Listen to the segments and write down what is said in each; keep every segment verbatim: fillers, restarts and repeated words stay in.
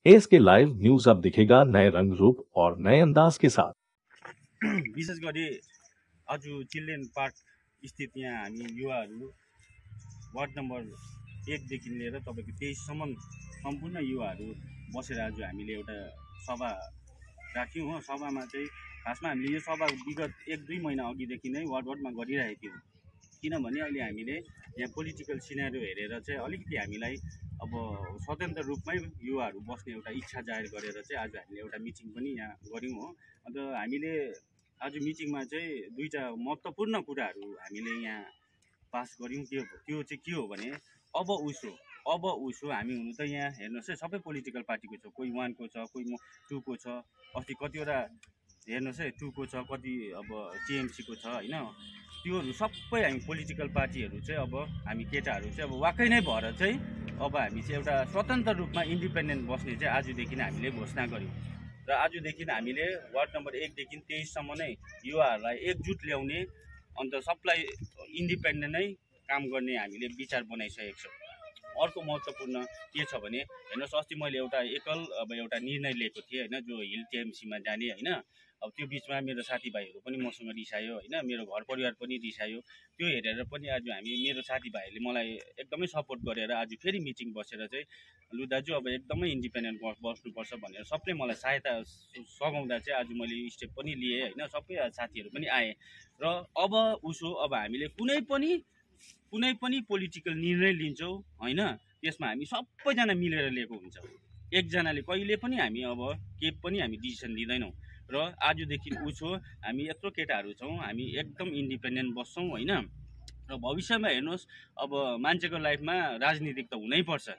Ask live news अब दिखेगा नए रंग रूप और नए अंदाज के साथ। विशेष गरी आज चिल्ड्रेन पार्क स्थित यहाँ हामी युवाहरू वार्ड नम्बर एकदेखि लिएर तपाईँको तेइससम्म सम्पूर्ण युवाहरू बसेर आज हामीले एउटा सभा राख्यौँ हो। सभामा चाहिँ खासमा हामीले यो सभा विगत एक दुई महिना अघिदेखि नै वार्ड वार्डमा गरिरहेको थियौँ, किनभने अहिले हामीले यहाँ पोलिटिकल सिनेरियो हेरेर चाहिँ अलिकति हामीलाई अब स्वतन्त्र रूपमै युवाहरू बस्ने एउटा इच्छा जाहेर गरेर चाहिँ आज हामीले एउटा मिटिङ पनि यहाँ गऱ्यौँ हो। अन्त हामीले आज मिटिङमा चाहिँ दुईवटा महत्त्वपूर्ण कुराहरू हामीले यहाँ पास गऱ्यौँ। त्यो त्यो चाहिँ के हो भने अब उसो अब उसो हामी हुनु त यहाँ हेर्नुहोस् है, सबै पोलिटिकल पार्टीको छ, कोही वानको छ, कोही टूको छ, अस्ति कतिवटा हेर्नुहोस् है टूको छ, कति अब टिएमसीको छ होइन। त्योहरू सबै हामी पोलिटिकल पार्टीहरू चाहिँ अब हामी केटाहरू चाहिँ अब वाक्कै नै भएर चाहिँ अब हामी चाहिँ एउटा स्वतन्त्र रूपमा इन्डिपेन्डेन्ट बस्ने चाहिँ आजदेखि नै हामीले घोषणा गऱ्यौँ। र आजदेखि हामीले वार्ड नम्बर एकदेखि तेइससम्म नै युवाहरूलाई एकजुट ल्याउने अन्त सबलाई इन्डिपेन्डेन्ट नै काम गर्ने हामीले विचार बनाइसकेको छौँ। अर्को महत्त्वपूर्ण के छ भने हेर्नुहोस्, अस्ति मैले एउटा एकल अब एउटा निर्णय लिएको थिएँ होइन, जो हिल टिएमसीमा जाने होइन। अब त्यो बिचमा मेरो साथीभाइहरू पनि मसँग रिसायो होइन, मेरो घर परिवार पनि रिसायो। त्यो हेरेर पनि आज हामी मेरो साथीभाइहरूले मलाई एकदमै सपोर्ट गरेर आज फेरि मिटिङ बसेर चाहिँ लु दाजु अब एकदमै इन्डिपेन्डेन्ट बस्नुपर्छ भनेर सबले मलाई सहायता सघाउँदा चाहिँ आज मैले स्टेप पनि लिएँ होइन। सबै साथीहरू पनि आए र अब उसो अब हामीले कुनै पनि कुनै पनि पोलिटिकल निर्णय लिन्छौँ होइन, त्यसमा हामी सबैजना मिलेर लिएको हुन्छ। एकजनाले कहिले पनि हामी अब के पनि हामी डिसिसन लिँदैनौँ। र आजदेखि उसो हामी यत्रो केटाहरू छौँ, हामी एकदम इन्डिपेन्डेन्ट बस्छौँ होइन। र भविष्यमा हेर्नुहोस्, अब मान्छेको लाइफमा राजनीतिक त हुनैपर्छ,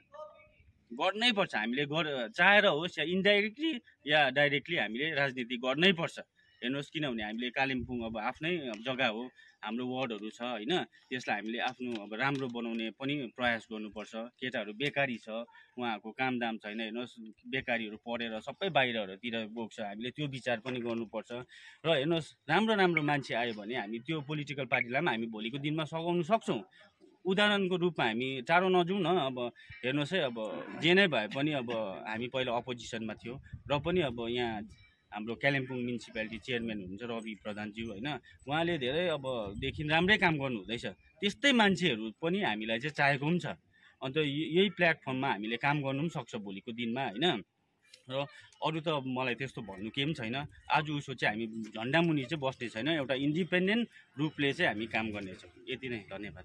गर्नै पर्छ। हामीले गर चाहेर होस् या इन्डाइरेक्टली या डाइरेक्टली हामीले राजनीति गर्नै पर्छ। हेर्नुहोस्, किनभने हामीले कालिम्पोङ अब आफ्नै जग्गा हो, हाम्रो वार्डहरू छ होइन, त्यसलाई हामीले आफ्नो अब राम्रो बनाउने पनि प्रयास गर्नुपर्छ। केटाहरू बेकारी छ, उहाँहरूको कामदाम छैन, हेर्नुहोस् बेकारीहरू पढेर सबै बाहिरहरूतिर गएको छ, हामीले त्यो विचार पनि गर्नुपर्छ। र हेर्नुहोस्, राम्रो राम्रो मान्छे आयो भने हामी त्यो पोलिटिकल पार्टीलाई पनि हामी भोलिको दिनमा सघाउन सक्छौँ। उदाहरणको रूपमा हामी टाढो नजाउँ न, अब हेर्नुहोस् है, अब जे नै भए पनि अब हामी पहिला अपोजिसनमा थियो र पनि अब यहाँ हाम्रो कालिम्पोङ म्युनिसिपालिटी चेयरम्यान हुनुहुन्छ रवि प्रधानज्यू होइन, उहाँले धेरै अबदेखि राम्रै काम गर्नु हुँदैछ। त्यस्तै मान्छेहरू पनि हामीलाई चाहिँ चाहेको पनि छ। अन्त यही प्लेटफर्ममा हामीले काम गर्नु पनि सक्छ भोलिको दिनमा होइन। र अरू त मलाई त्यस्तो भन्नु केही पनि छैन। आज उसो चाहिँ हामी झन्डा मुनि चाहिँ बस्ने छैन, एउटा इन्डिपेन्डेन्ट रूपले चाहिँ हामी काम गर्नेछौँ। यति नै, धन्यवाद।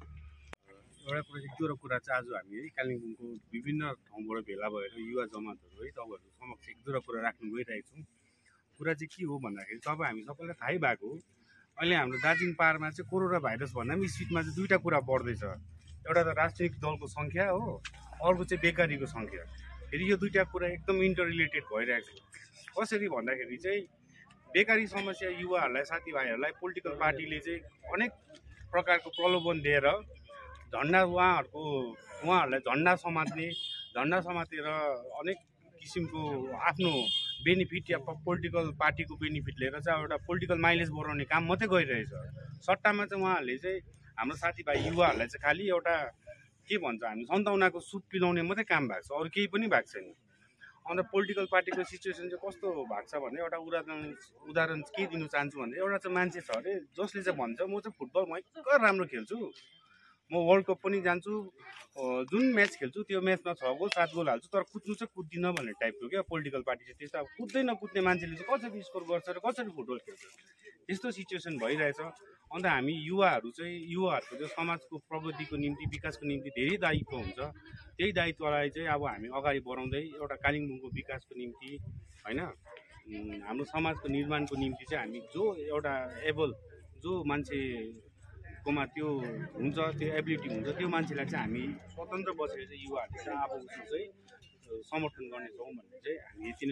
एउटा कुरा एक दुईवटा कुरा चाहिँ आज हामी है कालिम्पोङको विभिन्न ठाउँबाट भेला भएर युवा जमातहरू है तपाईँहरू समक्ष एक दुईवटा कुरा राख्नु गइरहेको छौँ। कुरा चाहिँ के हो भन्दाखेरि तपाईँ हामी सबैलाई थाहै भएको हो, अहिले हाम्रो दार्जिलिङ पहाडमा चाहिँ कोरोना भाइरस भन्दा पनि स्पिडमा चाहिँ दुईवटा कुरा बढ्दैछ। एउटा त राजनीतिक दलको सङ्ख्या हो, अर्को चाहिँ बेकारीको सङ्ख्या। फेरि यो दुईवटा कुरा एकदम इन्टर रिलेटेड भइरहेको छ। कसरी भन्दाखेरि चाहिँ बेकारी समस्या युवाहरूलाई साथीभाइहरूलाई पोलिटिकल पार्टीले चाहिँ अनेक प्रकारको प्रलोभन दिएर झन्डा उहाँहरूको उहाँहरूलाई झन्डा समात्ने, झन्डा समातेर अनेक किसिमको आफ्नो बेनिफिट या पोलिटिकल पार्टीको बेनिफिट लिएर चाहिँ एउटा पोलिटिकल माइलेज बढाउने काम मात्रै गरिरहेछ। सट्टामा चाहिँ उहाँहरूले चाहिँ हाम्रो साथीभाइ युवाहरूलाई चाहिँ खालि एउटा के भन्छ हामी सन्ताउनाको सुप पिलाउने मात्रै काम भएको छ, अरू केही पनि भएको छैन। अन्त पोलिटिकल पार्टीको सिचुएसन चाहिँ कस्तो भएको छ भने एउटा उदाहरण उदाहरण के दिनु चाहन्छु भने एउटा चाहिँ मान्छे छ अरे जसले चाहिँ भन्छ म चाहिँ फुटबल भयङ्कर राम्रो खेल्छु, म वर्ल्ड कप पनि जान्छु, जुन म्याच खेल्छु त्यो म्याचमा छ गोल सात गोल हाल्छु, तर कुद्नु चाहिँ कुद्दिनँ भन्ने टाइपको क्या पोलिटिकल पार्टी चाहिँ। त्यस्तो अब कुद्दै नकुद्ने मान्छेले चाहिँ कसरी स्कोर गर्छ र कसरी फुटबल खेल्छ, त्यस्तो सिचुएसन भइरहेछ। अन्त हामी युवाहरू चाहिँ युवाहरूको चाहिँ समाजको प्रगतिको निम्ति विकासको निम्ति धेरै दायित्व हुन्छ। त्यही दायित्वलाई चाहिँ अब हामी अगाडि बढाउँदै एउटा कालिम्पोङको विकासको निम्ति होइन, हाम्रो समाजको निर्माणको निम्ति चाहिँ हामी जो एउटा एबल जो मान्छे कोमा त्यो हुन्छ, त्यो एबिलिटी हुन्छ, त्यो मान्छेलाई चाहिँ हामी स्वतन्त्र बसेर चाहिँ युवाहरूले चाहिँ अब उसो चाहिँ समर्थन गर्नेछौँ भन्ने चाहिँ हामी यति नै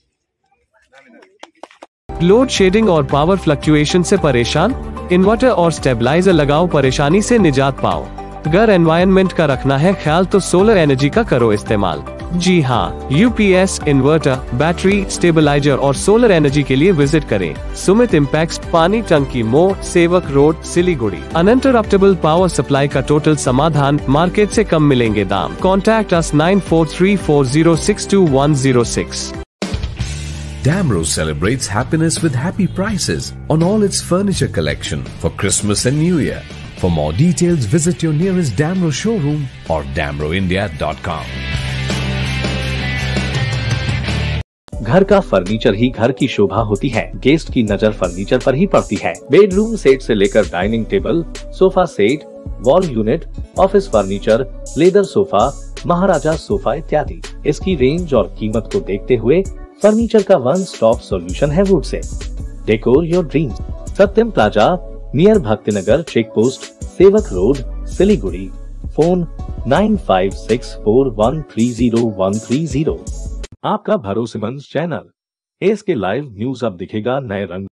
भन्छौँ। लोड शेडिंग और पावर फ्लक्चुएशन से परेशान? इन्वर्टर और स्टेबलाइजर लगाओ, परेशानी से निजात पाओ। अगर एनवायरनमेंट का रखना है ख्याल तो सोलर एनर्जी का करो इस्तेमाल। जी हाँ, यूपीएस, इन्वर्टर, बैटरी, स्टेबलाइजर और सोलर एनर्जी के लिए विजिट करें सुमित इम्पैक्स, पानी Tanki More, Sevoke road, Siliguri. Uninterruptible power supply का टोटल समाधान, मार्केट से कम मिलेंगे दाम। Contact us nine four three four zero six two one zero six. Damro celebrates happiness with happy prices on all its furniture collection for Christmas and New Year. For more details, visit your nearest Damro showroom or damro india dot com. घर का furniture ही घर की शोभा होती है। Guest की नजर furniture पर ही पड़ती है। Bedroom set से लेकर dining table, sofa set, wall unit, office furniture, leather sofa, Maharaja sofa इत्यादि। इसकी रेंज और कीमत को देखते हुए फर्नीचर का वन स्टॉप सॉल्यूशन है वुड से। Decor your dreams. Satyam plaza near Bhaktinagar check post, Sevoke road, Siliguri. Phone nine five six four one three zero one three zero. आपका भरोसेमंद channel S K live news अब दिखेगा नए रंग।